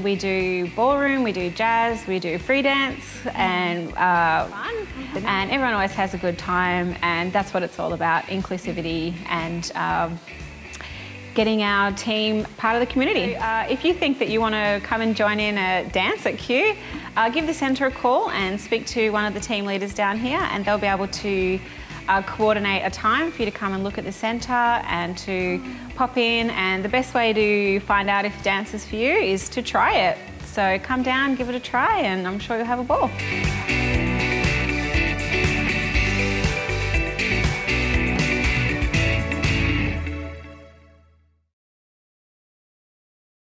we do ballroom, we do jazz, we do free dance, and fun. And everyone always has a good time, and that's what it's all about, inclusivity and getting our team part of the community. If you think that you want to come and join in a dance at Kew, give the centre a call and speak to one of the team leaders down here, and they'll be able to coordinate a time for you to come and look at the centre and to pop in. And the best way to find out if dance is for you is to try it. So come down, give it a try, and I'm sure you'll have a ball.